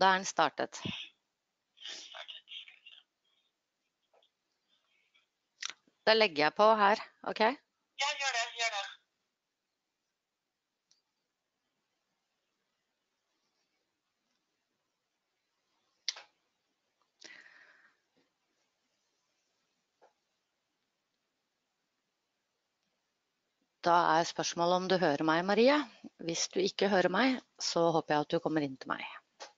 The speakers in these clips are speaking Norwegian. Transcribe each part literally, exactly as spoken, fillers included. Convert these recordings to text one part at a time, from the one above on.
Da er den startet. Da legger jeg på her, ok? Ja, gjør det, gjør det. Da er spørsmålet om du hører meg, Marie. Hvis du ikke hører meg, så håper jeg at du kommer inn til meg.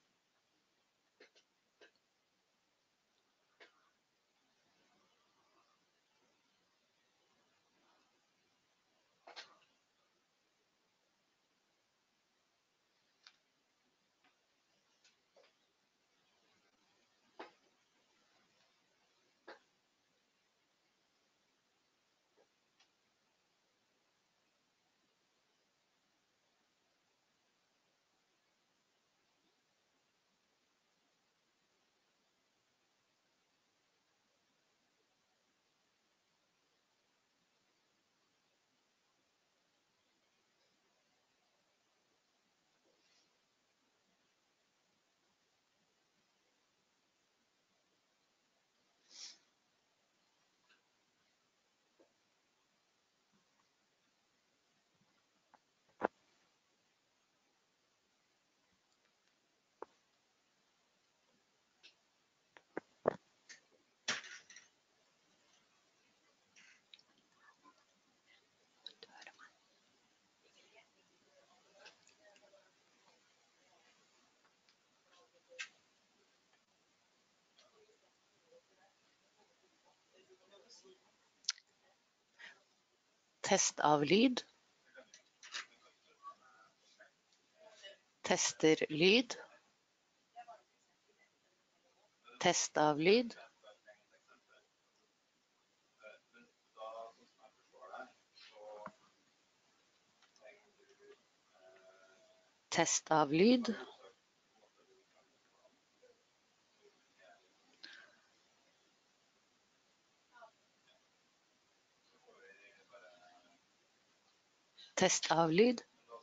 Test av lyd. Tester lyd. Test av lyd. Test av lyd. Test av lyd.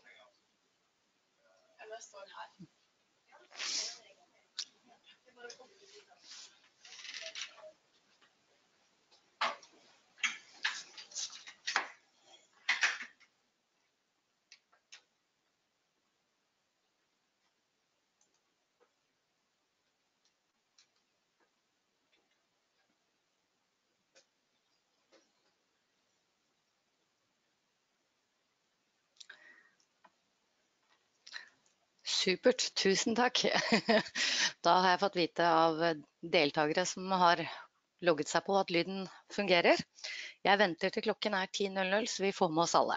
Supert, tusen takk. Da har jeg fått vite av deltakere som har logget seg på at lyden fungerer. Jeg venter til klokken er ti null null, så vi får med oss alle.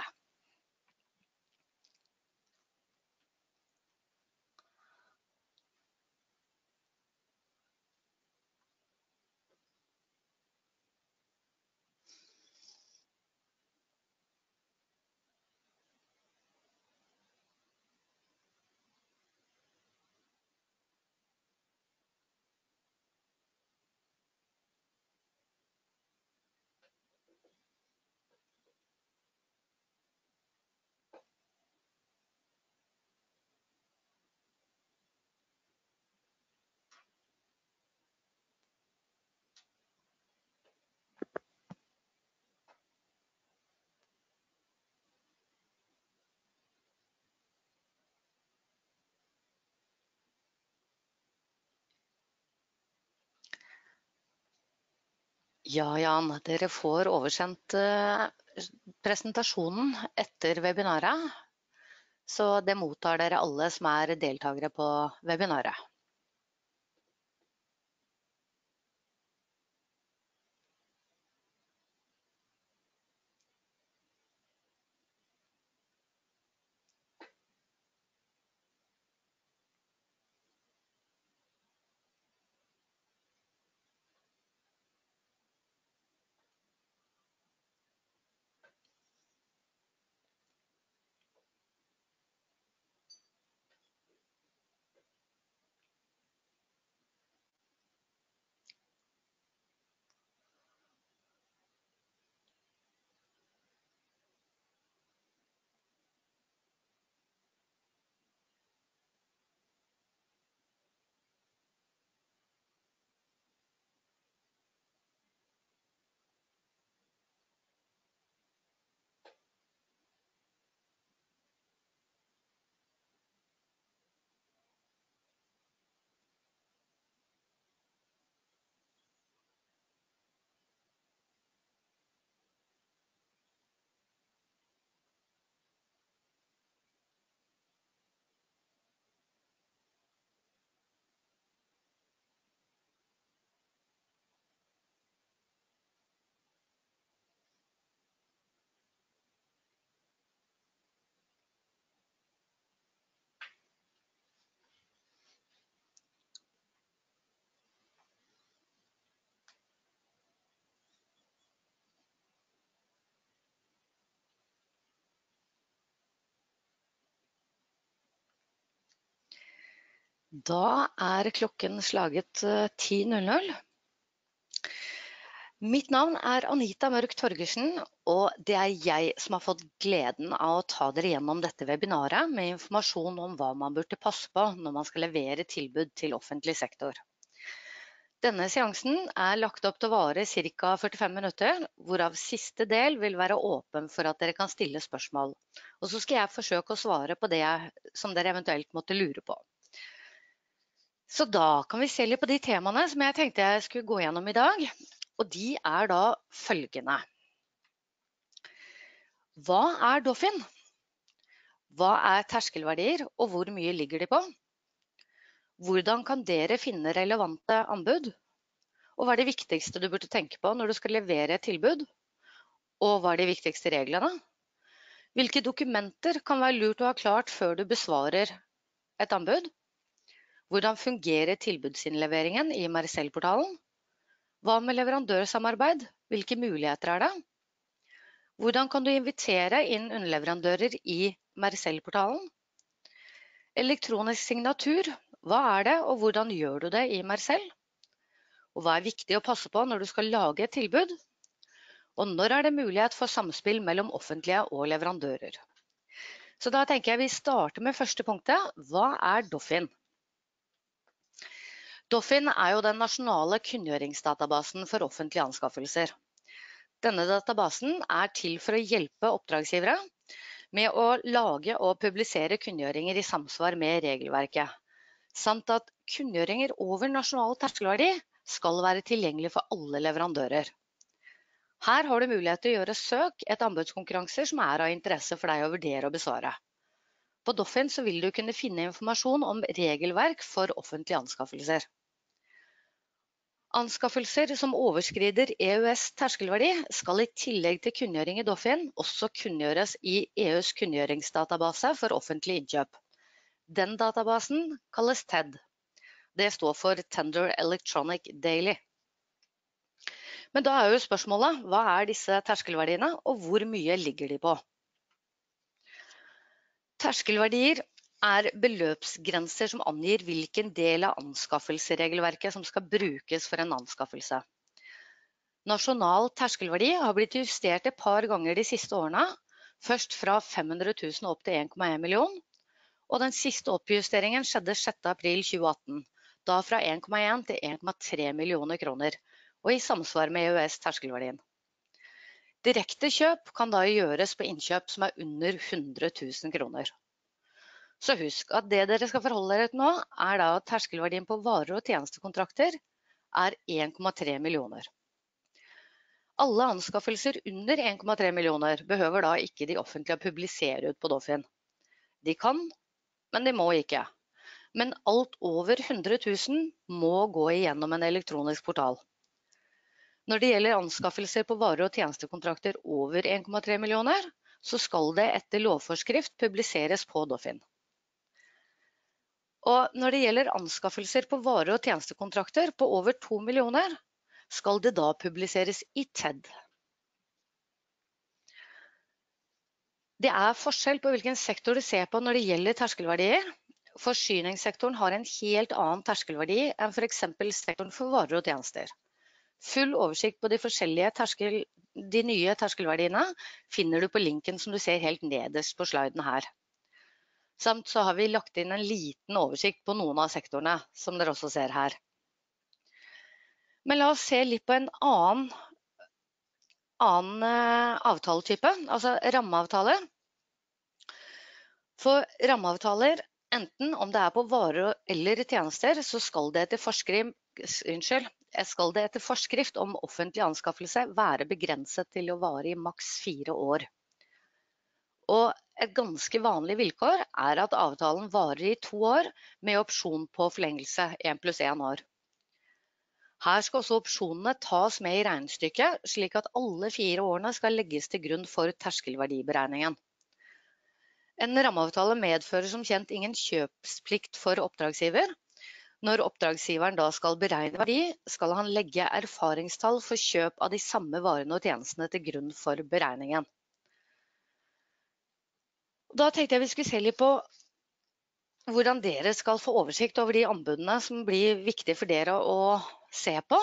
Ja, Jan, dere får oversendt presentasjonen etter webinaret, så det mottar dere alle som er deltakere på webinaret. Da er klokken slaget ti null null. Mitt navn er Anita Mørk Torgersen, og det er jeg som har fått gleden av å ta dere gjennom dette webinaret med informasjon om hva man burde passe på når man skal levere tilbud til offentlig sektor. Denne seansen er lagt opp til å vare ca førtifem minutter, hvorav siste del vil være åpen for at dere kan stille spørsmål. Og så skal jeg forsøke å svare på det som dere eventuelt måtte lure på. Så da kan vi se litt på de temaene som jeg tenkte jeg skulle gå gjennom i dag, og de er da følgende. Hva er Doffin? Hva er terskelverdier, og hvor mye ligger de på? Hvordan kan dere finne relevante anbud? Og hva er det viktigste du burde tenke på når du skal levere et tilbud? Og hva er de viktigste reglene? Hvilke dokumenter kan være lurt å ha klart før du besvarer et anbud? Hvordan fungerer tilbudsinnleveringen i Mercell-portalen? Hva med leverandørsamarbeid? Hvilke muligheter er det? Hvordan kan du invitere inn underleverandører i Mercell-portalen? Elektronisk signatur, hva er det, og hvordan gjør du det i Mercell? Og hva er viktig å passe på når du skal lage et tilbud? Og når er det mulighet for samspill mellom offentlige og leverandører? Så da tenker jeg vi starter med første punktet. Hva er Doffin? Doffin er jo den nasjonale kunngjøringsdatabasen for offentlige anskaffelser. Denne databasen er til for å hjelpe oppdragsgivere med å lage og publisere kunngjøringer i samsvar med regelverket, samt at kunngjøringer over nasjonal terskelverdi skal være tilgjengelig for alle leverandører. Her har du mulighet til å gjøre søk etter anbudskonkurranser som er av interesse for deg å vurdere og besvare. På Doffin så vil du kunne finne informasjon om regelverk for offentlige anskaffelser. Anskaffelser som overskrider E U S terskelverdi skal i tillegg til kunngjøring i Doffin også kunngjøres i E U's kunngjøringsdatabase for offentlig innkjøp. Den databasen kalles T E D. Det står for Tender Electronic Daily. Men da er jo spørsmålet, hva er disse terskelverdiene, og hvor mye ligger de på? Terskelverdier er beløpsgrenser som angir hvilken del av anskaffelsesregelverket som skal brukes for en anskaffelse. Nasjonal terskelverdi har blitt justert et par ganger de siste årene, først fra fem hundre tusen opp til en komma en million, og den siste oppjusteringen skjedde sjette april tjueatten, da fra en komma en til en komma tre millioner kroner, og i samsvar med E U S terskelverdien. Direkte kjøp kan da gjøres på innkjøp som er under hundre tusen kroner. Så husk at det dere skal forholde dere til nå, er da at terskelverdien på varer og tjenestekontrakter er en komma tre millioner. Alle anskaffelser under en komma tre millioner behøver da ikke de offentlige å publisere ut på Doffin. De kan, men de må ikke. Men alt over hundre tusen må gå igjennom en elektronisk portal. Når det gjelder anskaffelser på varer og tjenestekontrakter over en komma tre millioner, så skal det etter lovforskrift publiseres på Doffin. Og når det gjelder anskaffelser på varer og tjenestekontrakter på over to millioner, skal det da publiseres i T E D. Det er forskjell på hvilken sektor du ser på når det gjelder terskelverdier. Forsyningssektoren har en helt annen terskelverdi enn for eksempel sektoren for varer og tjenester. Full oversikt på de forskjellige terskel, de nye terskelverdiene finner du på linken som du ser helt nederst på sliden her. Samt så har vi lagt inn en liten oversikt på noen av sektorene, som dere også ser her. Men la oss se litt på en annen, annen avtaletype, altså rammeavtaler. For rammeavtaler, enten om det er på varer eller tjenester, så skal det etter forskrift, unnskyld, skal det etter forskrift om offentlig anskaffelse være begrenset til å vare i maks fire år. Og et ganske vanlig vilkår er at avtalen varer i to år med opsjon på forlengelse en pluss en år. Her skal også opsjonene tas med i regnestykket, slik at alle fire årene skal legges til grunn for terskelverdiberegningen. En rammeavtale medfører som kjent ingen kjøpsplikt for oppdragsgiver. Når oppdragsgiveren da skal beregne verdi, skal han legge erfaringstall for kjøp av de samme varene og tjenestene til grunn for beregningen. Da tenkte jeg vi skulle se litt på hvordan dere skal få oversikt over de anbudene som blir viktige for dere å se på.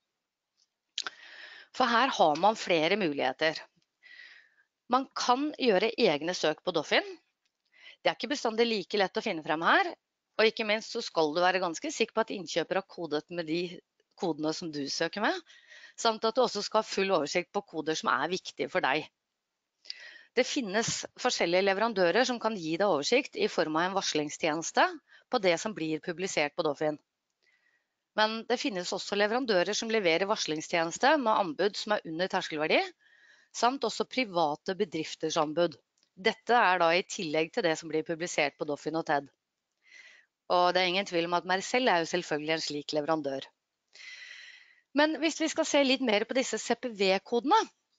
For her har man flere muligheter. Man kan gjøre egne søk på Doffin. Det er ikke bestandig like lett å finne frem her, og ikke minst så skal du være ganske sikker på at innkjøper har kodet med de kodene som du søker med, samt at du også skal ha full oversikt på koder som er viktige for deg. Det finnes forskjellige leverandører som kan gi deg oversikt i form av en varslingstjeneste på det som blir publisert på Doffin. Men det finnes også leverandører som leverer varslingstjeneste med anbud som er under terskelverdi, samt også private bedrifters anbud. Dette er da i tillegg til det som blir publisert på Doffin og TED. Og det er ingen tvil om at Mercell er jo selvfølgelig en slik leverandør. Men hvis vi skal se litt mer på disse C P V-kodene.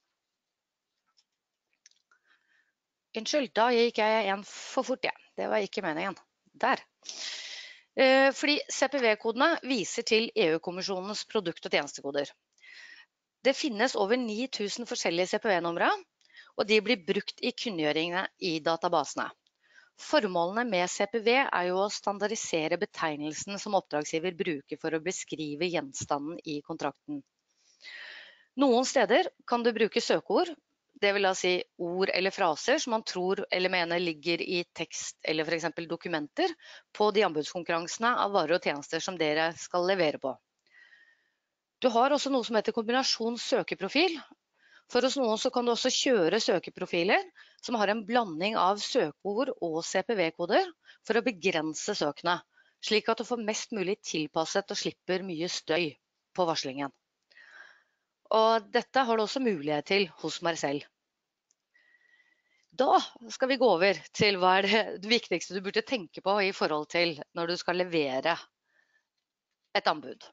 Unnskyld, da gikk jeg en for fort, ja. Det var ikke meningen. Der. Fordi C P V-kodene viser til E U-kommisjonens produkt- og tjenestekoder. Det finnes over ni tusen forskjellige C P V-numre, og de blir brukt i kunngjøringene i databasene. Formålene med C P V er jo å standardisere betegnelsen som oppdragsgiver bruker for å beskrive gjenstanden i kontrakten. Noen steder kan du bruke søkeord, det vil da si ord eller fraser som man tror eller mener ligger i tekst eller for eksempel dokumenter på de anbudskonkurransene av varer og tjenester som dere skal levere på. Du har også noe som heter kombinasjon søkeprofil. For hos noen så kan du også kjøre søkeprofiler som har en blanding av søkeord og C P V-koder for å begrense søkene, slik at du får mest mulig tilpasset og slipper mye støy på varslingen. Og dette har du også mulighet til hos Mercell. Da skal vi gå over til hva er det viktigste du burde tenke på i forhold til når du skal levere et anbud.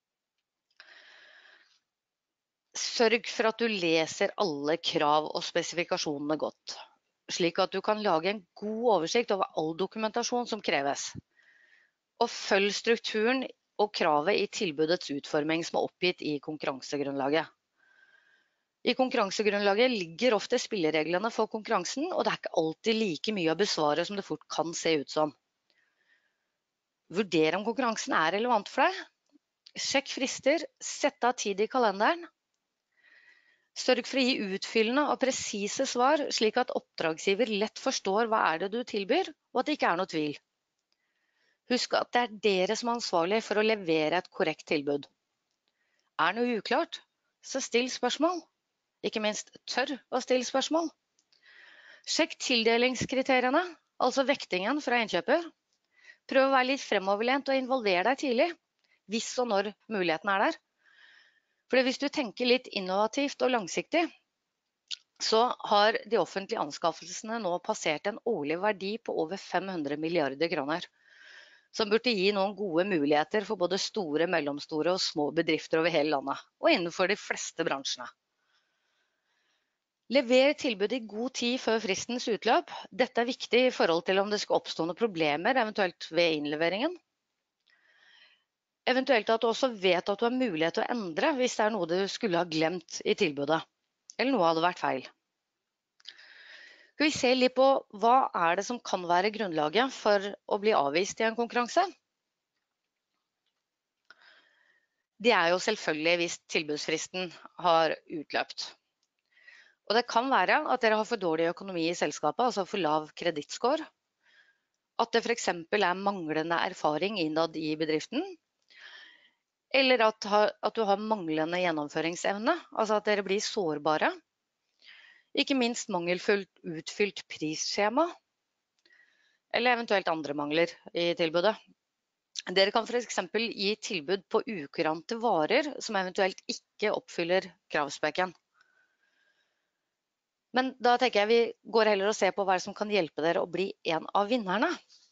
Sørg for at du leser alle krav og spesifikasjonene godt, slik at du kan lage en god oversikt over all dokumentasjon som kreves. Og følg strukturen og kravet i tilbudets utforming som er oppgitt i konkurransegrunnlaget. I konkurransegrunnlaget ligger ofte spillereglene for konkurransen, og det er ikke alltid like mye å besvare som det fort kan se ut som. Vurder om konkurransen er relevant for deg. Sjekk frister, sett av tid i kalenderen. Sørg for å gi utfyllende og presise svar, slik at oppdragsgiver lett forstår hva er det du tilbyr, og at det ikke er noe tvil. Husk at det er dere som er ansvarlig for å levere et korrekt tilbud. Er noe uklart, så still spørsmål. Ikke minst tør å stille spørsmål. Sjekk tildelingskriteriene, altså vektingen fra innkjøper. Prøv å være litt fremoverlent og involver deg tidlig, hvis og når muligheten er der. For hvis du tenker litt innovativt og langsiktig, så har de offentlige anskaffelsene nå passert en årlig verdi på over fem hundre milliarder kroner, som burde gi noen gode muligheter for både store, mellomstore og små bedrifter over hele landet, og innenfor de fleste bransjene. Lever tilbud i god tid før fristens utløp. Dette er viktig i forhold til om det skal oppstå noen problemer, eventuelt ved innleveringen. Eventuelt at du også vet at du har mulighet til å endre hvis det er noe du skulle ha glemt i tilbudet, eller noe hadde vært feil. Skal vi se litt på hva er det som kan være grunnlaget for å bli avvist i en konkurranse? Det er jo selvfølgelig hvis tilbudsfristen har utløpt. Og det kan være at dere har for dårlig økonomi i selskapet, altså for lav kredittscore. At det for eksempel er manglende erfaring innad i bedriften. Eller at, at du har manglende gjennomføringsevne, altså at dere blir sårbare. Ikke minst mangelfullt utfylt prisskjema, eller eventuelt andre mangler i tilbudet. Dere kan for eksempel gi tilbud på ukurante varer som eventuelt ikke oppfyller kravspekken. Men da tenker jeg vi går heller og ser på hva som kan hjelpe dere å bli en av vinnerne.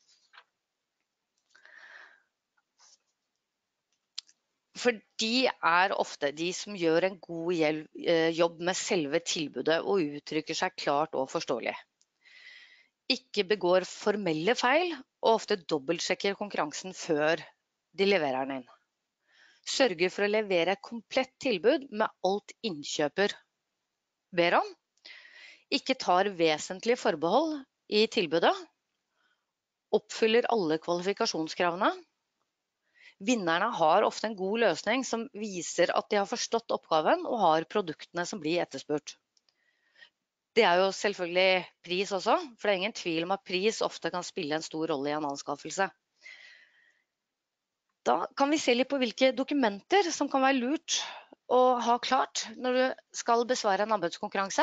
For de er ofte de som gjør en god jobb med selve tilbudet og uttrykker seg klart og forståelig. Ikke begår formelle feil og ofte dobbeltsjekker konkurransen før de leverer den inn. Sørger for å levere et komplett tilbud med alt innkjøper ber om. Ikke tar vesentlige forbehold i tilbudet. oppfyller alle kvalifikasjonskravene. Vinnerne har ofte en god løsning som viser at de har forstått oppgaven og har produktene som blir etterspurt. Det er jo selvfølgelig pris også, for det er ingen tvil om at pris ofte kan spille en stor rolle i en anskaffelse. Da kan vi se litt på hvilke dokumenter som kan være lurt å ha klart når du skal besvare en anbudskonkurranse.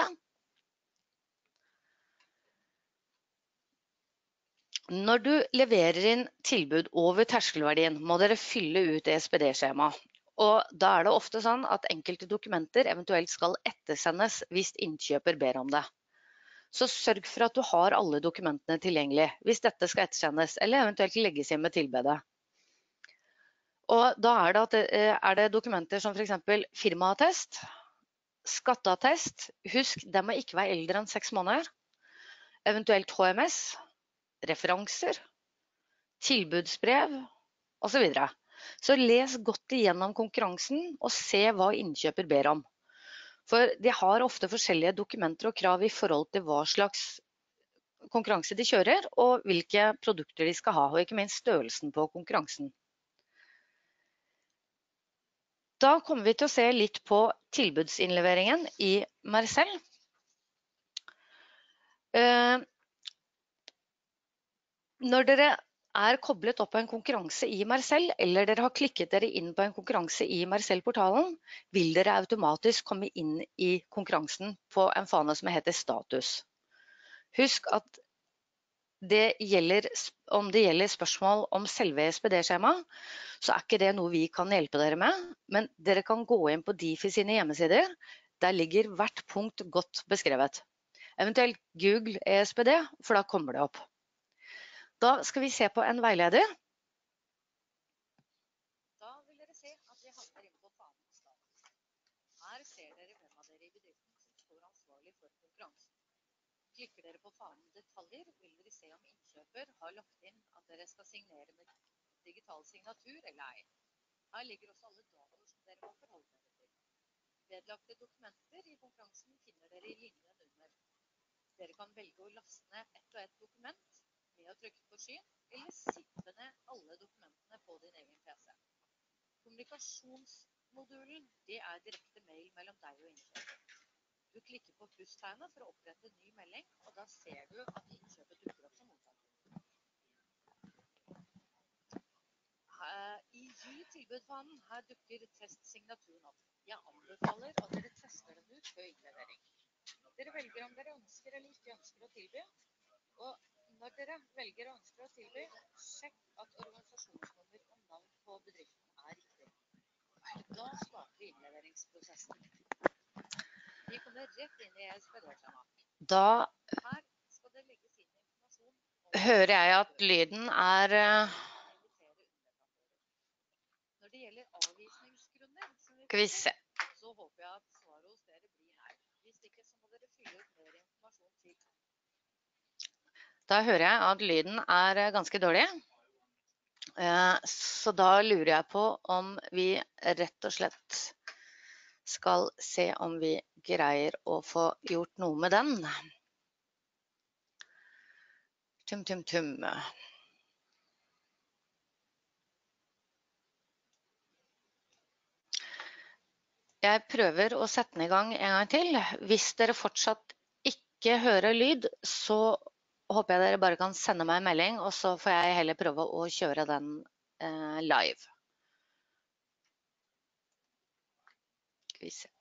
Når du leverer inn tilbud over terskelverdien, må dere fylle ut E S P D-skjema. Og da er det ofte sånn at enkelte dokumenter eventuelt skal ettersendes hvis innkjøper ber om det. Så sørg for at du har alle dokumentene tilgjengelig hvis dette skal ettersendes, eller eventuelt legges inn med tilbudet. Og da er det, at, er det dokumenter som for eksempel firmaattest, skatteattest. Husk, det må ikke være eldre enn seks måneder. Eventuelt H M S, referanser, tilbudsbrev og så videre. Så les godt igjennom konkurransen og se hva innkjøper ber om. For de har ofte forskjellige dokumenter og krav i forhold til hva slags konkurranse de kjører, og hvilke produkter de skal ha, og ikke minst størrelsen på konkurransen. Da kommer vi til å se litt på tilbudsinnleveringen i Mercell. Når dere er koblet opp på en konkurranse i Mercell, eller dere har klikket dere inn på en konkurranse i Mercell-portalen, vil dere automatisk komme inn i konkurransen på en fane som heter status. Husk at det gjelder, om det gjelder spørsmål om selve E S P D-skjema, så er ikke det noe vi kan hjelpe dere med, men dere kan gå inn på Difi sine hjemmesider. Der ligger hvert punkt godt beskrevet. Eventuelt Google E S P D, for da kommer det opp. Da skal vi se på en veileder. Da vil dere se at vi havner inn på fanen status. Her ser dere hvem av dere i bedriften som står ansvarlig for konkurransen. Klikker dere på fanen detaljer, vil dere se om innkjøper har lagt inn at dere skal signere med digital signatur eller ei. Her ligger også alle datoer som dere må forholde dere til. Vedlagte dokumenter i konkurransen finner dere i linjen under. Dere kan velge å laste ned ett og ett dokument med å trykke på skyen, eller sippe ned alle dokumentene på din egen P C. Kommunikasjonsmodulen, det er direkte mail mellom deg og innkjøper. Du klikker på plusstegnet for å opprette en ny melding, og da ser du at innkjøpet dukker opp som mottaker. I Gy-tilbudfanen, her dukker testsignaturen opp. Jeg anbefaler at dere tester den ut før innlevering. Dere velger om dere ønsker eller ikke ønsker å tilby, og når dere velger og ønsker å tilby, sjekk at organisasjonsnummer og navn på bedriften er riktig. Da starter vi innleveringsprosessen. Vi kommer rett inn i E S P D-skjema. Da Her skal det legges inn informasjon om hører jeg at lyden er Når det gjelder avvisningsgrunner, skal vi se. Så håper jeg at svaret hos dere blir her. Hvis ikke, så må dere fylle ut mer informasjon til. Da hører jeg at lyden er ganske dårlig. Så da lurer jeg på om vi rett og slett skal se om vi greier å få gjort noe med den. Tum, tum, tum. Jeg prøver å sette den i gang en gang til. Hvis dere fortsatt ikke hører lyd, så håper jeg dere bare kan sende meg en melding, og så får jeg heller prøve å kjøre den eh, live. Skal vi se.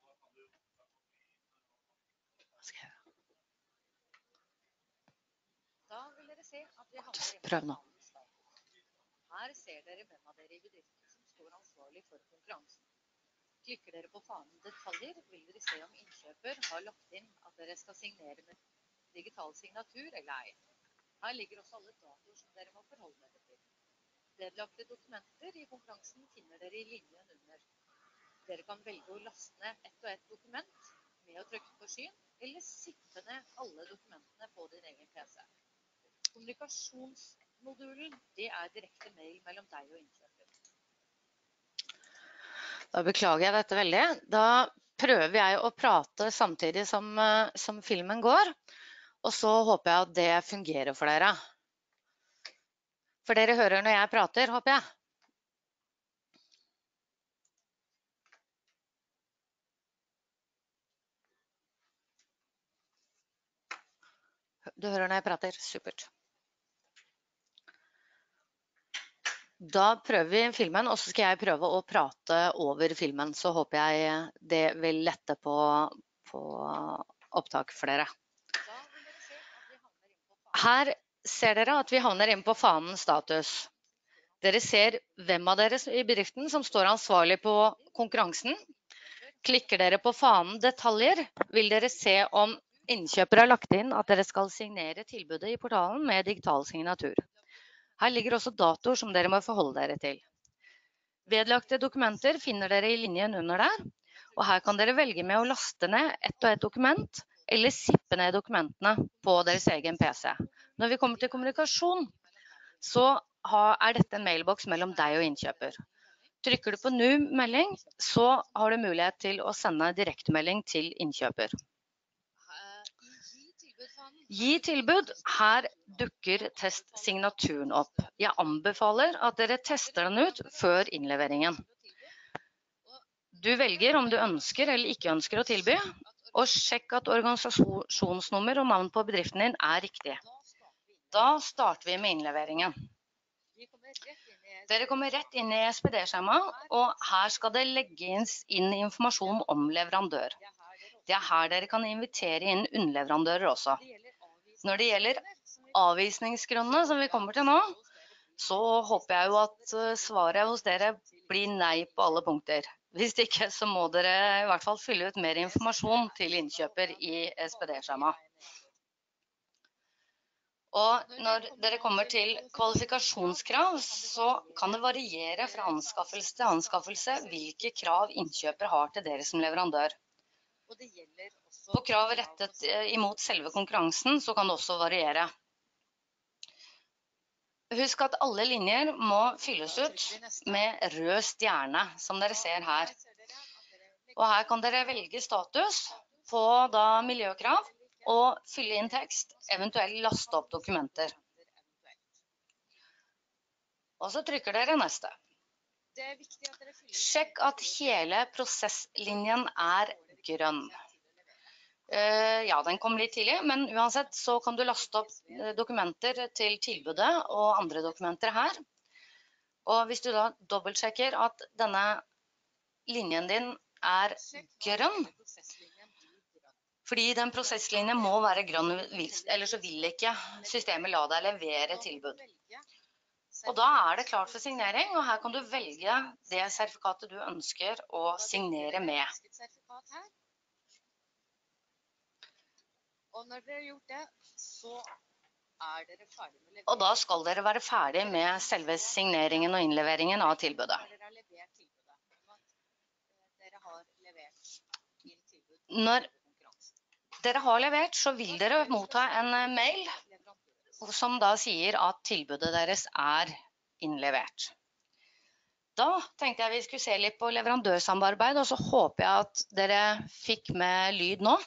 Da vil dere se at vi havner inn på fanen status. Her ser dere hvem av dere i bedriften som står ansvarlig for konkurransen. Klikker dere på fanen detaljer, vil dere se om innkjøper har lagt inn at dere skal signere med digital signatur eller ei. Her ligger også alle datoer som dere må forholde dere til. Vedlagte dokumenter i konkurransen finner dere i linjen under. Dere kan velge å laste ned ett og ett dokument med å trykke på skyen, eller sippe ned alle dokumentene på din egen P C. Kommunikasjonsmodulen, det er direkte mail mellom deg og innkjøper. Da beklager jeg dette veldig. Da prøver jeg å prate samtidig som, som filmen går, og så håper jeg at det fungerer for dere. For dere hører når jeg prater, håper jeg. Du hører når jeg prater, supert. Da prøver vi filmen, og så skal jeg prøve å prate over filmen, så håper jeg det vil lette på, på opptak for dere. Her ser dere at vi havner inn på fanen status. Dere ser hvem av dere i bedriften som står ansvarlig på konkurransen. Klikker dere på fanen detaljer, vil dere se om innkjøpere har lagt inn at dere skal signere tilbudet i portalen med digital signatur. Her ligger også datoer som dere må forholde dere til. Vedlagte dokumenter finner dere i linjen under der, og her kan dere velge med å laste ned ett og ett dokument, eller sippe ned dokumentene på deres egen P C. Når vi kommer til kommunikasjon, så er dette en mailboks mellom deg og innkjøper. Trykker du på ny melding, så har du mulighet til å sende direktemelding til innkjøper. Gi tilbud. Her dukker testsignaturen opp. Jeg anbefaler at dere tester den ut før innleveringen. Du velger om du ønsker eller ikke ønsker å tilby, og sjekk at organisasjonsnummer og navn på bedriften din er riktig. Da starter vi med innleveringen. Dere kommer rett inn i S P D-skjemaet, og her skal det legges inn informasjon om leverandør. Det er her dere kan invitere inn underleverandører også. Når det gjelder avvisningsgrunnene som vi kommer til nå, så håper jeg jo at svaret hos dere blir nei på alle punkter. Hvis ikke så må dere i hvert fall fylle ut mer informasjon til innkjøper i S P D-skjemaet. Og når dere kommer til kvalifikasjonskrav, så kan det variere fra anskaffelse til anskaffelse hvilke krav innkjøper har til dere som leverandør. På krav rettet imot selve konkurransen, så kan det også variere. Husk at alle linjer må fylles ut med rød stjerne, som dere ser her. Og her kan dere velge status på da miljøkrav, og fylle inn tekst, eventuelt laste opp dokumenter. Og så trykker dere neste. Sjekk at hele prosesslinjen er grønn. Ja, den kom litt tidlig, men uansett så kan du laste opp dokumenter til tilbudet og andre dokumenter her. Og hvis du da dobbeltsjekker at denne linjen din er grønn, fordi den prosesslinjen må være grønn, ellers så vil ikke systemet la deg levere tilbud. Og da er det klart for signering, og her kan du velge det sertifikatet du ønsker å signere med. Og når dere har gjort det, så er dere ferdig med levering. Og da skal dere være ferdig med selve signeringen og innleveringen av tilbudet. Når dere har levert, så vil dere motta en mail som da sier at tilbudet deres er innlevert. Da tenkte jeg vi skulle se litt på leverandørsamarbeid, og så håper jeg at dere fikk med lyd nå.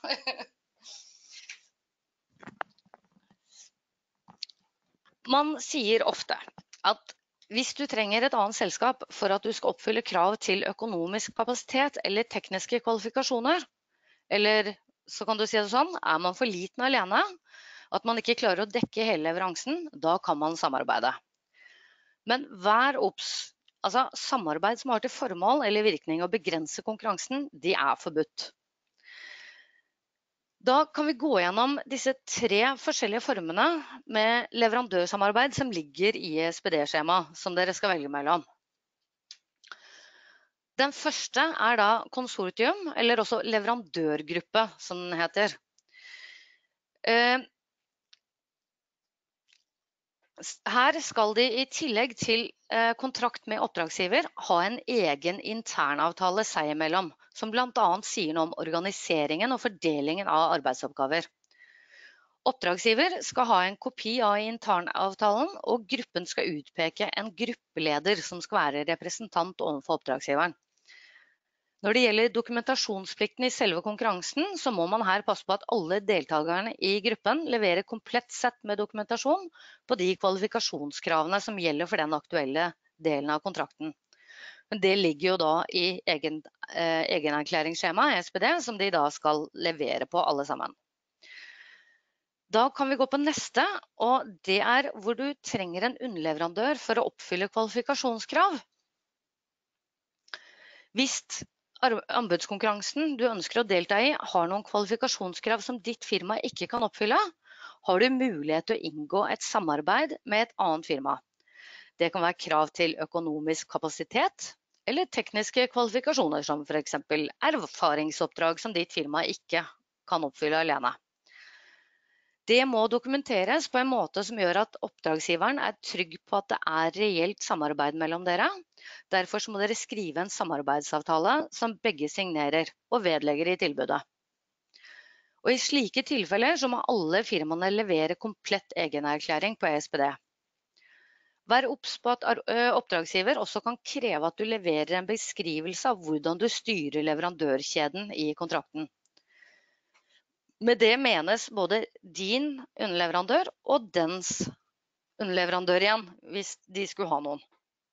Man sier ofte at hvis du trenger et annet selskap for at du skal oppfylle krav til økonomisk kapasitet eller tekniske kvalifikasjoner, eller så kan du si det sånn, er man for liten alene, at man ikke klarer å dekke hele leveransen, da kan man samarbeide. Men vær obs, altså samarbeid som har til formål eller virkning å begrense konkurransen, de er forbudt. Da kan vi gå gjennom disse tre forskjellige formene med leverandørsamarbeid som ligger i S P D-skjema, som dere skal velge mellom. Den første er da konsortium, eller også leverandørgruppe, som den heter. Her skal de i tillegg til kontrakt med oppdragsgiver ha en egen internavtale seg imellom, som blant annet sier noe om organiseringen og fordelingen av arbeidsoppgaver. Oppdragsgiver skal ha en kopi av internavtalen, og gruppen skal utpeke en gruppeleder som skal være representant overfor oppdragsgiveren. Når det gjelder dokumentasjonsplikten i selve konkurransen, så må man her passe på at alle deltakerne i gruppen leverer komplett sett med dokumentasjon på de kvalifikasjonskravene som gjelder for den aktuelle delen av kontrakten. Men det ligger jo da i egen, eh, egenerklæringsskjema, E S P D, som de da skal levere på alle sammen. Da kan vi gå på neste, og det er hvor du trenger en underleverandør for å oppfylle kvalifikasjonskrav. Hvis anbudskonkurransen du ønsker å delta i har noen kvalifikasjonskrav som ditt firma ikke kan oppfylle, har du mulighet til å inngå et samarbeid med et annet firma. Det kan være krav til økonomisk kapasitet eller tekniske kvalifikasjoner, som for eksempel erfaringsoppdrag som ditt firma ikke kan oppfylle alene. Det må dokumenteres på en måte som gjør at oppdragsgiveren er trygg på at det er reelt samarbeid mellom dere. Derfor må dere skrive en samarbeidsavtale som begge signerer og vedlegger i tilbudet. Og I slike tilfeller så må alle firmaene levere komplett egenerklæring på E S P D. Vær obs på at oppdragsgiver også kan kreve at du leverer en beskrivelse av hvordan du styrer leverandørkjeden i kontrakten. Med det menes både din underleverandør og dens underleverandør igjen, hvis de skulle ha noen.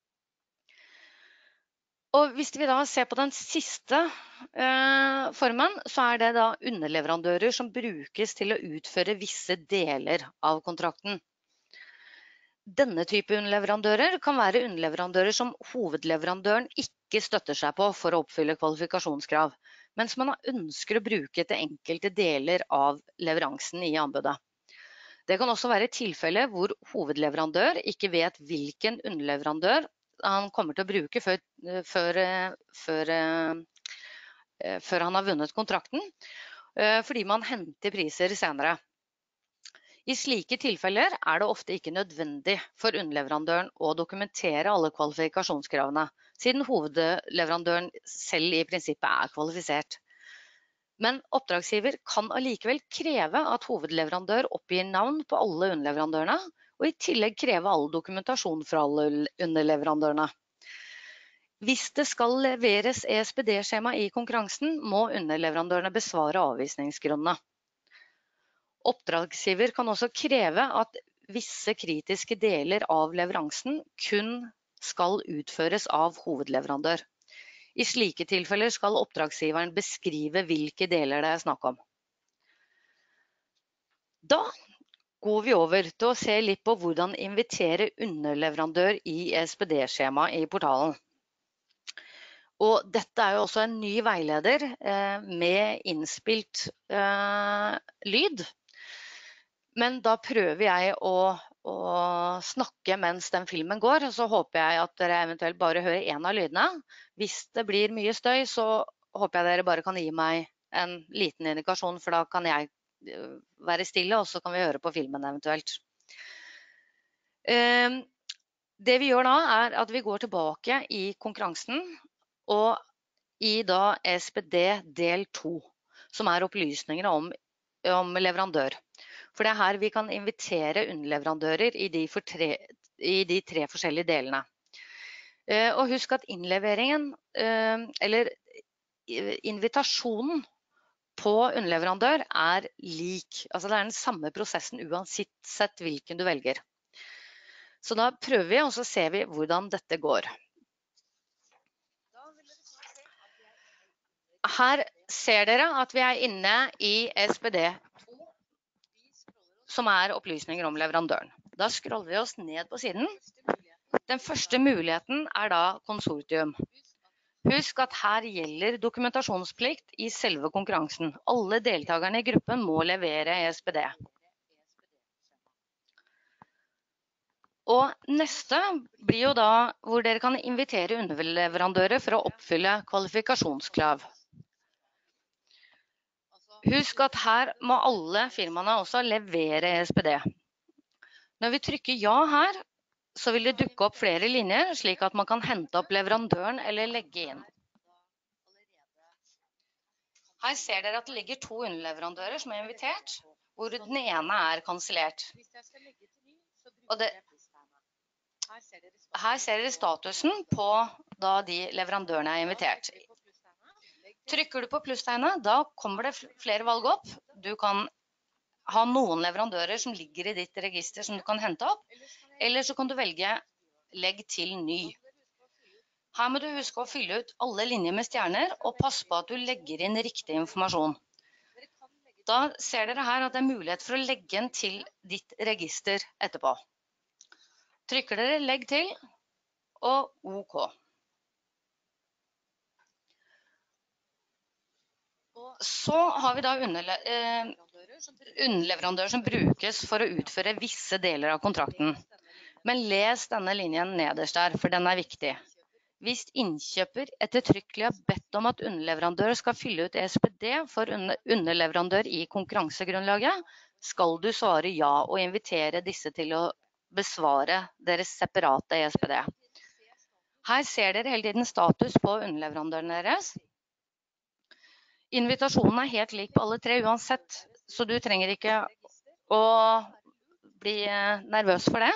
Og hvis vi da ser på den siste eh, formen, så er det da underleverandører som brukes til å utføre visse deler av kontrakten. Denne type underleverandører kan være underleverandører som hovedleverandøren ikke støtter seg på for å oppfylle kvalifikasjonskrav, mens man ønsker å bruke til enkelte deler av leveransen i anbudet. Det kan også være tilfelle hvor hovedleverandør ikke vet hvilken underleverandør han kommer til å bruke før, før, før, før han har vunnet kontrakten, fordi man henter priser senere. I slike tilfeller er det ofte ikke nødvendig for underleverandøren å dokumentere alle kvalifikasjonskravene, siden hovedleverandøren selv i prinsippet er kvalifisert. Men oppdragsgiver kan allikevel kreve at hovedleverandør oppgir navn på alle underleverandørene, og i tillegg kreve all dokumentasjon fra alle underleverandørene. Hvis det skal leveres E S P D-skjema i konkurransen, må underleverandørene besvare avvisningsgrunnene. Oppdragsgiver kan også kreve at visse kritiske deler av leveransen kun skal utføres av hovedleverandør. I slike tilfeller skal oppdragsgiveren beskrive hvilke deler det er snakk om. Da går vi over til å se litt på hvordan invitere underleverandør i E S P D-skjema i portalen. Og dette er jo også en ny veileder eh, med innspilt eh, lyd. Men da prøver jeg å, å snakke mens den filmen går, så håper jeg at dere eventuelt bare hører en av lydene. Hvis det blir mye støy, så håper jeg dere bare kan gi meg en liten indikasjon, for da kan jeg være stille, og så kan vi høre på filmen eventuelt. Det vi gjør da, er at vi går tilbake i konkurransen, og i da E S P D del to, som er opplysningene om, om leverandør. For det er her vi kan invitere underleverandører i de, for tre, i de tre forskjellige delene. Og husk at innleveringen, eller invitasjonen på underleverandør er lik. Altså det er den samme prosessen uansett hvilken du velger. Så da prøver vi, og så ser vi hvordan dette går. Her ser dere at vi er inne i E S P D, som er opplysninger om leverandøren. Da scroller vi oss ned på siden. Den første muligheten er da konsortium. Husk at her gjelder dokumentasjonsplikt i selve konkurransen. Alle deltakerne i gruppen må levere E S P D. Og neste blir jo da hvor dere kan invitere underleverandører for å oppfylle kvalifikasjonskrav. Husk at her må alle firmaene også levere E S P D. Når vi trykker ja her, så vil det dukke opp flere linjer, slik at man kan hente opp leverandøren eller legge inn. Her ser dere at det ligger to underleverandører som er invitert, hvor den ene er kansellert. Og det, her ser dere statusen på da de leverandørene er invitert. Trykker du på plusstegnet, da kommer det flere valg opp. Du kan ha noen leverandører som ligger i ditt register som du kan hente opp, eller så kan du velge legg til ny. Her må du huske å fylle ut alle linjer med stjerner, og pass på at du legger inn riktig informasjon. Da ser dere her at det er mulighet for å legge den til ditt register etterpå. Trykker dere legg til, og OK. Så har vi da underle eh, underleverandører som brukes for å utføre visse deler av kontrakten. Men les denne linjen nederst der, for den er viktig. Hvis innkjøper ettertrykkelig har bedt om at underleverandør skal fylle ut E S P D for underleverandør i konkurransegrunnlaget, skal du svare ja og invitere disse til å besvare deres separate E S P D. Her ser dere hele tiden status på underleverandøren deres. Invitasjonen er helt lik på alle tre uansett, så du trenger ikke å bli nervøs for det.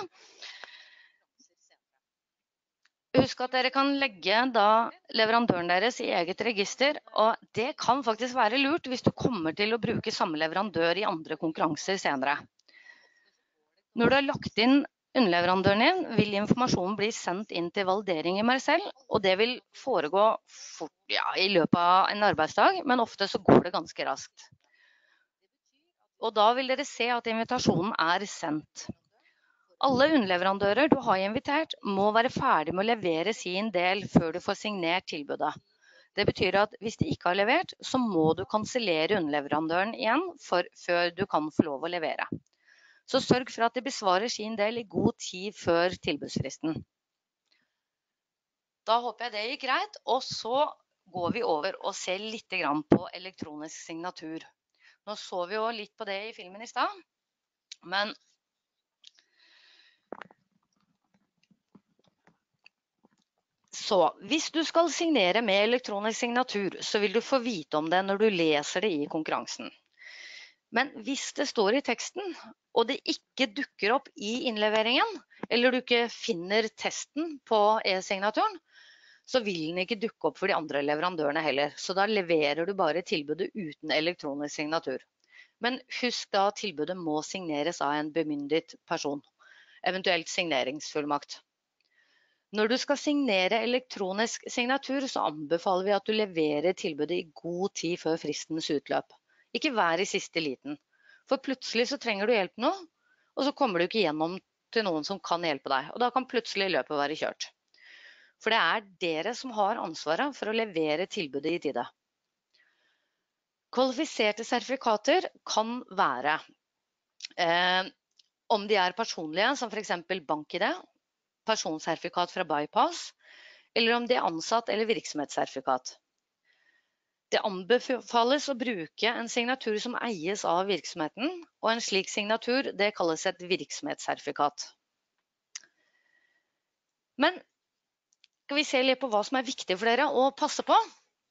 Husk at dere kan legge da leverandøren deres i eget register, og det kan faktisk være lurt hvis du kommer til å bruke samme leverandør i andre konkurranser senere. Når du har lagt inn underleverandøren din, vil informasjonen bli sendt inn til validering i Mercell, og det vil foregå fort, ja, i løpet av en arbeidsdag, men ofte så går det ganske raskt. Og da vil dere se at invitasjonen er sendt. Alle underleverandører du har invitert må være ferdig med å levere sin del før du får signert tilbudet. Det betyr at hvis de ikke har levert, så må du kansellere underleverandøren igjen for, før du kan få lov å levere. Så sørg for at de besvarer sin del i god tid før tilbudsfristen. Da håper jeg det gikk greit, og så går vi over og ser litt grann på elektronisk signatur. Nå så vi jo litt på det i filmen i stad, men Så, hvis du skal signere med elektronisk signatur, så vil du få vite om det når du leser det i konkurransen. Men hvis det står i teksten, og det ikke dukker opp i innleveringen, eller du ikke finner testen på e-signaturen, så vil den ikke dukke opp for de andre leverandørene heller. Så da leverer du bare tilbudet uten elektronisk signatur. Men husk da at tilbudet må signeres av en bemyndiget person, eventuelt signeringsfullmakt. Når du skal signere elektronisk signatur, så anbefaler vi at du leverer tilbudet i god tid før fristens utløp. Ikke vær i siste liten, for plutselig så trenger du hjelp nå, og så kommer du ikke gjennom til noen som kan hjelpe deg, og da kan plutselig løpet være kjørt. For det er dere som har ansvaret for å levere tilbudet i tide. Kvalifiserte sertifikater kan være, eh, om de er personlige, som for eksempel bank-I D, personsertifikat fra Bypass, eller om de er ansatt eller virksomhetssertifikat. Det anbefales å bruke en signatur som eies av virksomheten, og en slik signatur det kalles et virksomhetssertifikat. Men skal vi se litt på hva som er viktig for dere å passe på?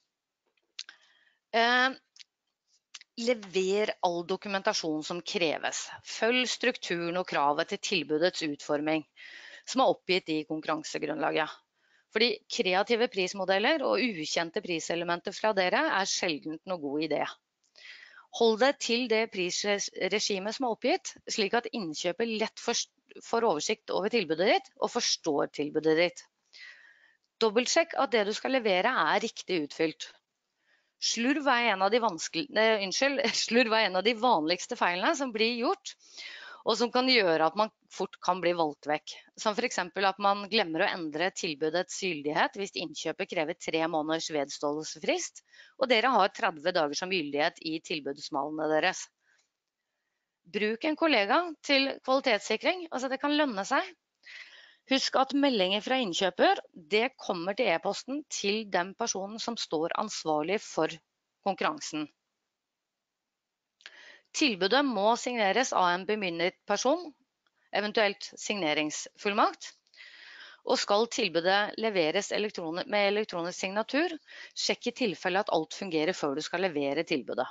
Eh, lever all dokumentasjon som kreves. Følg strukturen og kravet til tilbudets utforming, som er oppgitt i konkurransegrunnlaget. Fordi kreative prismodeller og ukjente priselementer fra dere er sjelden noe god idé. Hold deg til det prisregimet som er oppgitt, slik at innkjøper lett får oversikt over tilbudet ditt og forstår tilbudet ditt. Dobbeltsjekk at det du skal levere er riktig utfylt. Slurv er en av de, eh, unnskyld, slurv er en av de vanligste feilene som blir gjort, og som kan gjøre at man fort kan bli valgt vekk. Som for eksempel at man glemmer å endre tilbudets gyldighet hvis innkjøpet krever tre måneders vedståelsesfrist, og dere har tretti dager som gyldighet i tilbudsmalene deres. Bruk en kollega til kvalitetssikring, altså det kan lønne seg. Husk at meldinger fra innkjøper, det kommer til e-posten til den personen som står ansvarlig for konkurransen. Tilbudet må signeres av en bemyndiget person, eventuelt signeringsfullmakt. Og skal tilbudet leveres elektronisk, med elektronisk signatur, sjekk i tilfelle at alt fungerer før du skal levere tilbudet.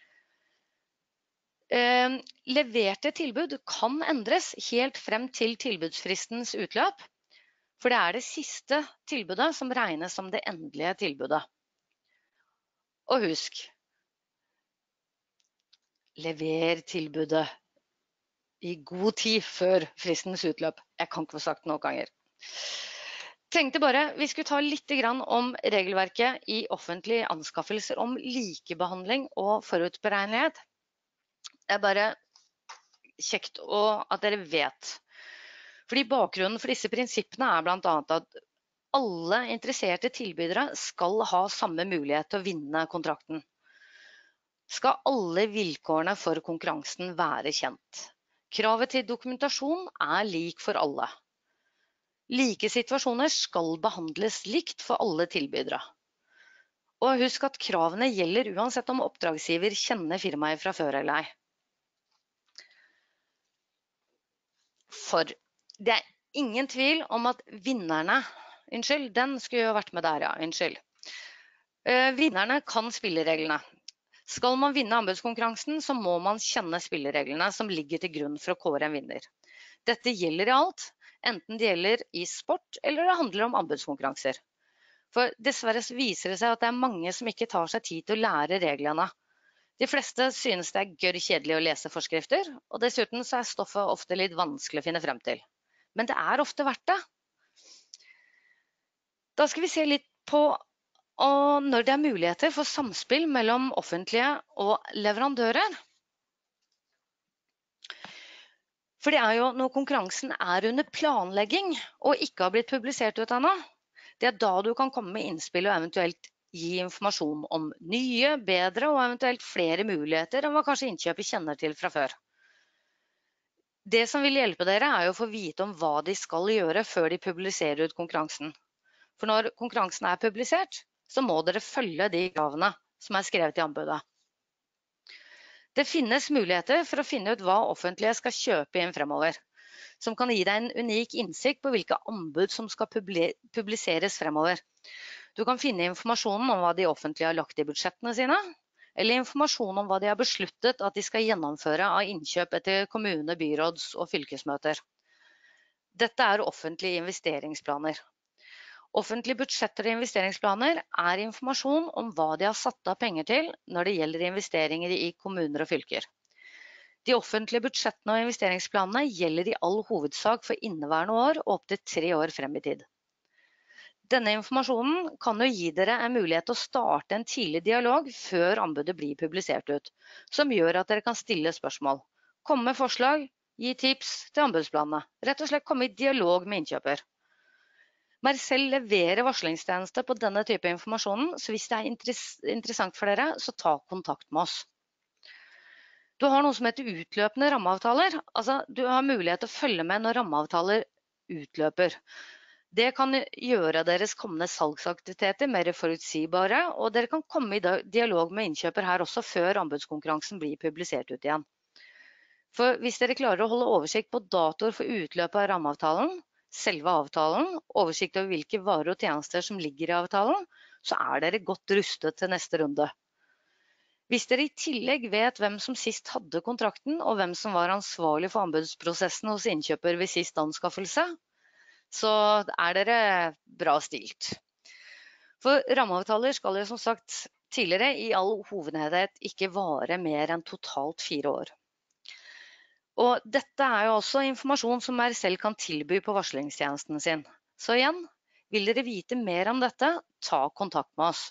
Eh, leverte tilbud kan endres helt frem til tilbudsfristens utløp, for det er det siste tilbudet som regnes som det endelige tilbudet. Og husk, lever tilbudet i god tid før fristens utløp. Jeg kan ikke få sagt noen ganger. Tenkte bare vi skulle ta litt grann om regelverket i offentlige anskaffelser om likebehandling og forutberegnelighet. Det er bare kjekt at dere vet. Fordi bakgrunnen for disse prinsippene er blant annet at alle interesserte tilbydere skal ha samme mulighet til å vinne kontrakten. Skal alle vilkårene for konkurransen være kjent. Kravet til dokumentasjon er lik for alle. Like situasjoner skal behandles likt for alle tilbydere. Og husk at kravene gjelder uansett om oppdragsgiver kjenner firmaet fra før eller ei. For det er ingen tvil om at vinnerne, unnskyld, den skulle jo vært med der, ja, unnskyld. Eh, vinnerne kan spillereglene. Skal man vinne anbudskonkurransen, så må man kjenne spillereglene som ligger til grunn for å kåre en vinner. Dette gjelder i alt, enten det gjelder i sport eller det handler om anbudskonkurranser. For dessverre viser det seg at det er mange som ikke tar seg tid til å lære reglene. De fleste synes det er gørr kjedelig å lese forskrifter, og dessuten så er stoffet ofte litt vanskelig å finne frem til. Men det er ofte verdt det. Da skal vi se litt på og når det er muligheter for samspill mellom offentlige og leverandører. For det er jo når konkurransen er under planlegging og ikke har blitt publisert ut ennå, det er da du kan komme med innspill og eventuelt gi informasjon om nye, bedre og eventuelt flere muligheter enn hva kanskje innkjøper kjenner til fra før. Det som vil hjelpe dere er jo å få vite om hva de skal gjøre før de publiserer ut konkurransen. For når konkurransen er publisert, så må dere følge de kravene som er skrevet i anbudet. Det finnes muligheter for å finne ut hva offentlige skal kjøpe inn fremover, som kan gi deg en unik innsikt på hvilke anbud som skal publiseres fremover. Du kan finne informasjonen om hva de offentlige har lagt i budsjettene sine, eller informasjon om hva de har besluttet at de skal gjennomføre av innkjøp etter kommune-, byråds- og fylkesmøter. Dette er offentlige investeringsplaner. Offentlige budsjetter og investeringsplaner er informasjon om hva de har satt av penger til når det gjelder investeringer i kommuner og fylker. De offentlige budsjettene og investeringsplanene gjelder i all hovedsak for inneværende år og opp til tre år frem i tid. Denne informasjonen kan jo gi dere en mulighet til å starte en tidlig dialog før anbudet blir publisert ut, som gjør at dere kan stille spørsmål, komme med forslag, gi tips til anbudsplanene, rett og slett komme i dialog med innkjøper. Mercell leverer varslingstjeneste på denne type informasjonen, så hvis det er interessant for dere, så ta kontakt med oss. Du har noe som heter utløpende rammeavtaler. Altså, du har mulighet til å følge med når rammeavtaler utløper. Det kan gjøre deres kommende salgsaktiviteter mer forutsigbare, og dere kan komme i dialog med innkjøper her også før anbudskonkurransen blir publisert ut igjen. For hvis dere klarer å holde oversikt på datoer for utløpet av rammeavtalen, selve avtalen, oversikt over hvilke varer og tjenester som ligger i avtalen, så er dere godt rustet til neste runde. Hvis dere i tillegg vet hvem som sist hadde kontrakten, og hvem som var ansvarlig for anbudsprosessen hos innkjøper ved sist anskaffelse, så er dere bra stilt. For rammeavtaler skal jo som sagt tidligere i all hovedhet ikke vare mer enn totalt fire år. Og dette er jo også informasjon som Mercell kan tilby på varslingstjenesten sin. Så igjen, vil dere vite mer om dette, ta kontakt med oss.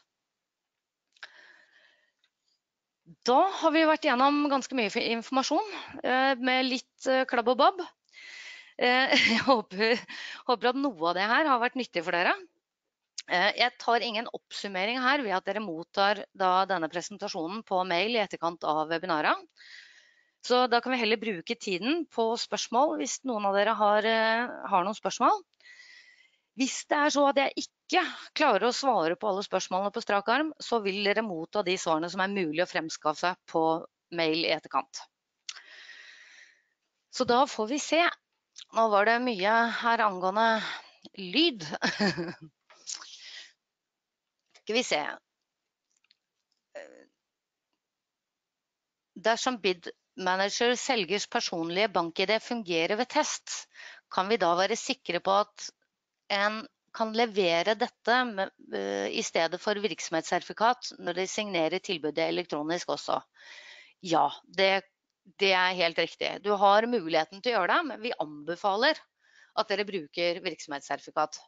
Da har vi vært gjennom ganske mye informasjon, med litt klabb og babb. Jeg håper, håper at noe av det her har vært nyttig for dere. Jeg tar ingen oppsummering her ved at dere mottar da denne presentasjonen på mail i etterkant av webinaret. Så da kan vi heller bruke tiden på spørsmål hvis noen av dere har, har noen spørsmål. Hvis det er så at jeg ikke klarer å svare på alle spørsmålene på strak arm, så vil dere motta de svarene som er mulig å fremskaffe på mail i etterkant. Så da får vi se. Nå var det mye her angående lyd. Skal vi se. Dersom bid manager selgers personlige bank-I D fungerer ved test, kan vi da være sikre på at en kan levere dette med, uh, i stedet for virksomhetssertifikat når de signerer tilbudet elektronisk også. Ja, det, det er helt riktig. Du har muligheten til å gjøre det, men vi anbefaler at dere bruker virksomhetssertifikat.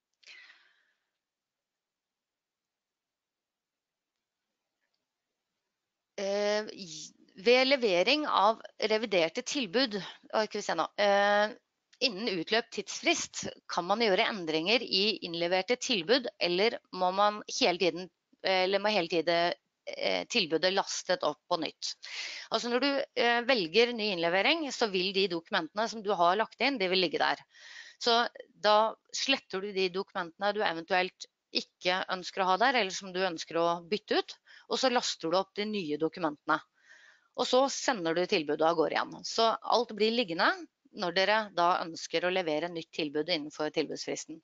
Uh, ved levering av reviderte tilbud, skal vi se nå, uh, innen utløpt tidsfrist kan man gjøre endringer i innleverte tilbud, eller må man hele tiden, eller må hele tiden uh, tilbudet lastet opp på nytt. Altså når du uh, velger ny innlevering, så vil de dokumentene som du har lagt inn, de vil ligge der. Så da sletter du de dokumentene du eventuelt ikke ønsker å ha der, eller som du ønsker å bytte ut, og så laster du opp de nye dokumentene. Og så sender du tilbudet av gårde igjen. Så alt blir liggende når dere da ønsker å levere nytt tilbud innenfor tilbudsfristen.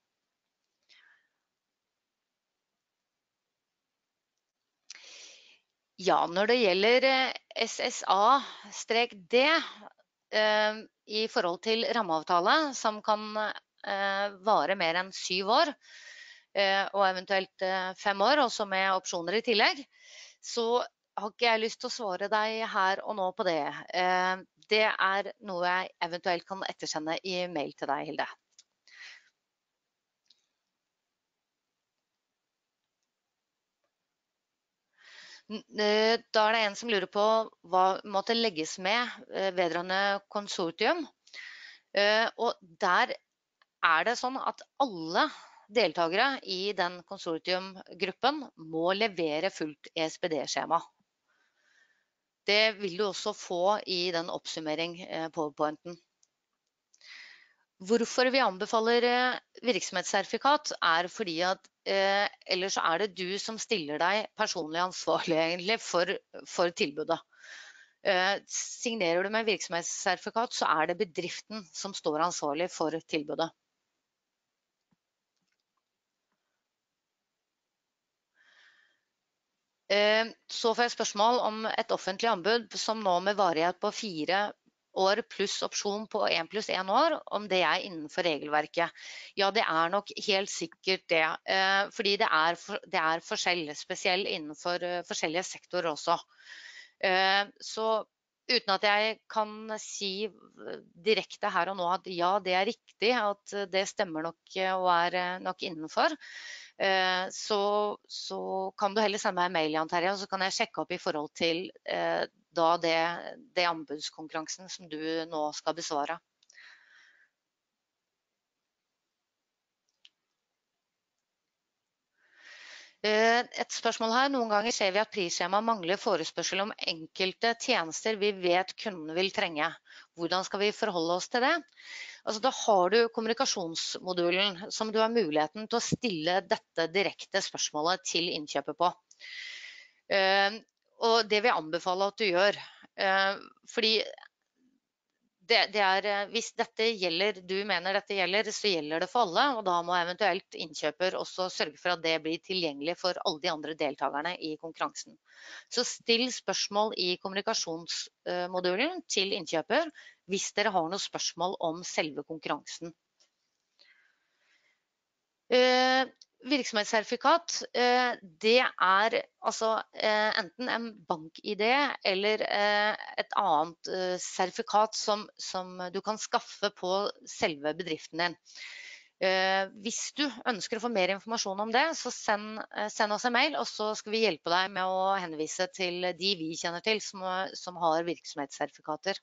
Ja, når det gjelder S S A-D eh, i forhold til rammeavtale, som kan eh, vare mer enn syv år, og eventuelt fem år, også med opsjoner i tillegg, så har ikke jeg lyst til å svare deg her og nå på det. Det er noe jeg eventuelt kan ettersende i mail til deg, Hilde. Da er det en som lurer på hva måtte legges med vedrørende konsortium. Og der er det sånn at alle deltakere i den konsortiumgruppen må levere fullt E S P D-skjema. Det vil du også få i den oppsummering PowerPointen. Hvorfor vi anbefaler virksomhetssertifikat er fordi at eh, ellers er det du som stiller deg personlig ansvarlig egentlig for, for tilbudet. Eh, signerer du med virksomhetssertifikat, så er det bedriften som står ansvarlig for tilbudet. Så får jeg spørsmål om et offentlig anbud som nå med varighet på fire år pluss opsjon på en pluss en år, om det er innenfor regelverket. Ja, det er nok helt sikkert det, fordi det er, det er forskjell, spesielt innenfor forskjellige sektorer også. Så uten at jeg kan si direkte her og nå at ja, det er riktig, at det stemmer nok og er nok innenfor, Så, så kan du heller sende meg en mail, Jan Terje, og så kan jeg sjekke opp i forhold til eh, da det, det anbudskonkurransen som du nå skal besvare. Et spørsmål her. Noen ganger ser vi at prisskjema mangler forespørsel om enkelte tjenester vi vet kunden vil trenge. Hvordan skal vi forholde oss til det? Altså, da har du kommunikasjonsmodulen som du har muligheten til å stille dette direkte spørsmålet til innkjøpet på. Og det vil jeg anbefale at du gjør. Fordi Det, det er, hvis dette gjelder, du mener dette gjelder, så gjelder det for alle, og da må eventuelt innkjøper også sørge for at det blir tilgjengelig for alle de andre deltakerne i konkurransen. Så still spørsmål i kommunikasjonsmodulen til innkjøper hvis dere har noen spørsmål om selve konkurransen. Eh, Virksomhetssertifikat, det er altså enten en bank-I D eller et annet sertifikat som, som du kan skaffe på selve bedriften din. Hvis du ønsker å få mer informasjon om det, så send, send oss en mail, og så skal vi hjelpe deg med å henvise til de vi kjenner til som, som har virksomhetssertifikater.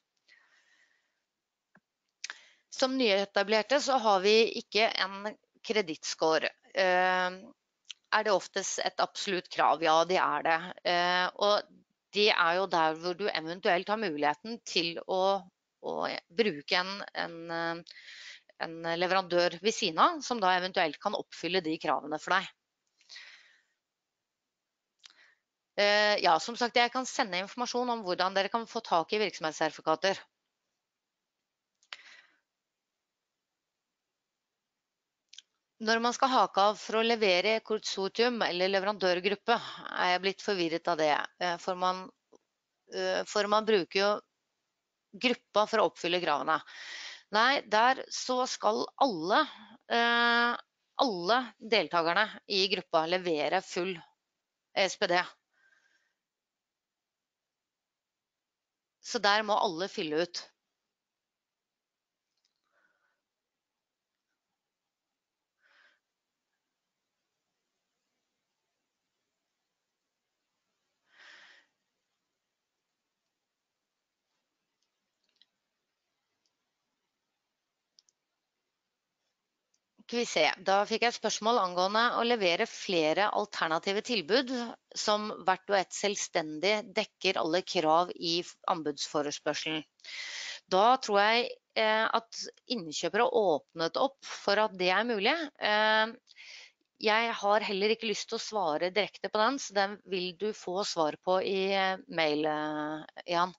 Som nyetablerte så har vi ikke en kredittscore. Er det oftest et absolutt krav? Ja, det er det. Og det er jo der hvor du eventuelt har muligheten til å, å bruke en, en, en leverandør ved siden av, som da eventuelt kan oppfylle de kravene for deg. Ja, som sagt, jeg kan sende informasjon om hvordan dere kan få tak i virksomhetssertifikater. Når man skal hake av for å levere konsortium eller leverandørgruppe, er jeg blitt forvirret av det. For man, for man bruker jo gruppa for å oppfylle kravene. Nei, der så skal alle, alle deltakerne i gruppa levere full E S P D. Så der må alle fylle ut. Skal vi se, da fikk jeg et spørsmål angående å levere flere alternative tilbud som hvert og ett selvstendig dekker alle krav i anbudsforespørselen. Da tror jeg eh, at innkjøpere har åpnet opp for at det er mulig. Eh, jeg har heller ikke lyst til å svare direkte på den, så den vil du få svar på i mail, Jan.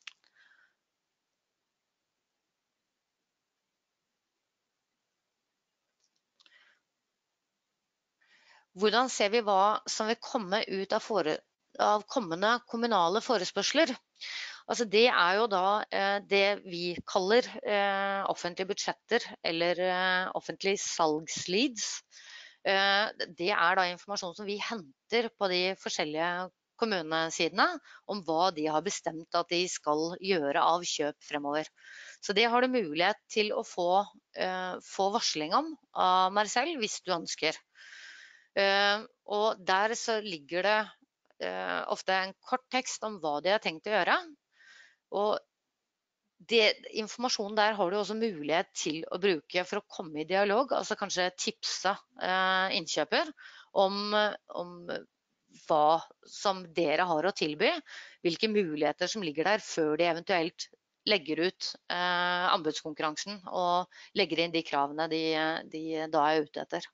Hvordan ser vi hva som vil komme ut av, fore, av kommende kommunale forespørsler? Altså det er jo da eh, det vi kaller eh, offentlige budsjetter eller eh, offentlige salgsleads. Eh, det er da informasjon som vi henter på de forskjellige kommunesidene om hva de har bestemt at de skal gjøre av kjøp fremover. Så det har du mulighet til å få, eh, få varsling om av Marcel hvis du ønsker. Uh, og der så ligger det uh, ofte en kort tekst om hva de har tenkt å gjøre. Og det, informasjonen der har du også mulighet til å bruke for å komme i dialog, altså kanskje tipse uh, innkjøper om, om hva som dere har å tilby, hvilke muligheter som ligger der før de eventuelt legger ut uh, anbudskonkurransen og legger inn de kravene de, de da er ute etter.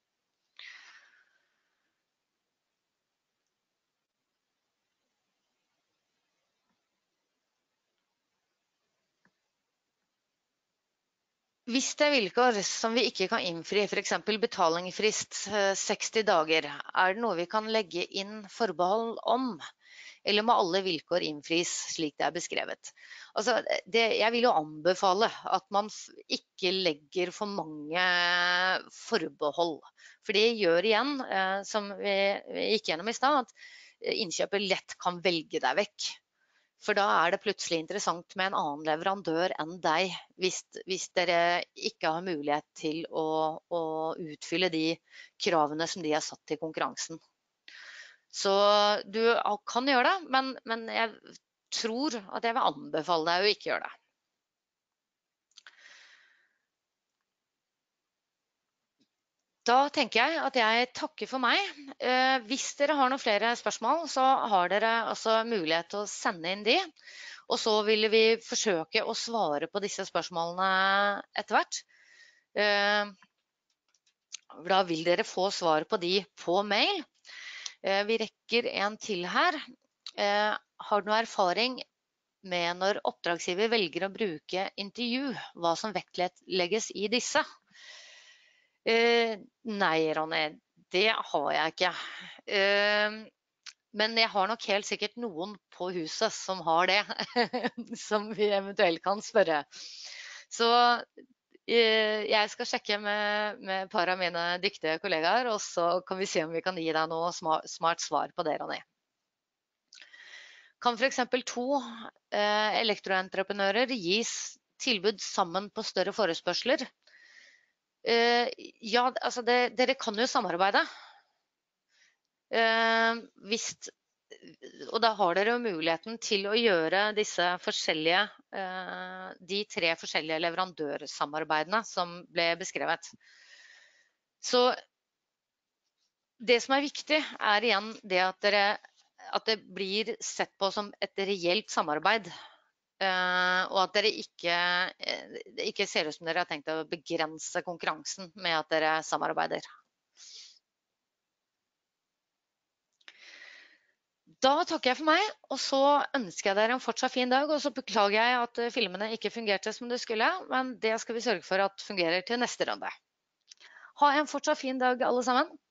Hvis det er vilkår som vi ikke kan innfri, for eksempel betalingfrist seksti dager, er det noe vi kan legge inn forbehold om, eller må alle vilkår innfris slik det er beskrevet? Altså, det, jeg vil jo anbefale at man ikke legger for mange forbehold, for det gjør igjen, som vi gikk gjennom i sted, at innkjøper lett kan velge deg vekk. For da er det plutselig interessant med en annen leverandør enn deg, hvis, hvis dere ikke har mulighet til å, å utfylle de kravene som de har satt til konkurransen. Så du kan gjøre det, men, men jeg tror at jeg vil anbefale deg å ikke gjøre det. Da tenker jeg at jeg takker for meg. Eh, hvis dere har noen flere spørsmål, så har dere også mulighet til å sende inn de. Og så vil vi forsøke å svare på disse spørsmålene etter hvert. Eh, da vil dere få svar på de på mail. Eh, vi rekker en til her. Eh, har du noe erfaring med når oppdragsgiver velger å bruke intervju, hva som vektlegges i disse? Uh, nei, Ronny, det har jeg ikke. Uh, men jeg har nok helt sikkert noen på huset som har det, som vi eventuelt kan spørre. Så uh, jeg skal sjekke med, med et par av mine dyktige kollegaer, og så kan vi se om vi kan gi deg noe smart, smart svar på det, Ronny. Kan for eksempel to uh, elektroentreprenører gis tilbud sammen på større forespørsler? Uh, ja, altså det, dere kan jo samarbeide. Uh, hvis, og da har dere jo muligheten til å gjøre disse forskjellige, uh, de tre forskjellige leverandørsamarbeidene som ble beskrevet. Så det som er viktig er igjen det at, dere, at det blir sett på som et reelt samarbeid. Uh, og at dere ikke, ikke ser ut som dere har tenkt å begrense konkurransen med at dere samarbeider. Da takker jeg for meg, og så ønsker jeg dere en fortsatt fin dag, og så beklager jeg at filmene ikke fungerte som det skulle, men det skal vi sørge for at fungerer til neste runde. Ha en fortsatt fin dag alle sammen.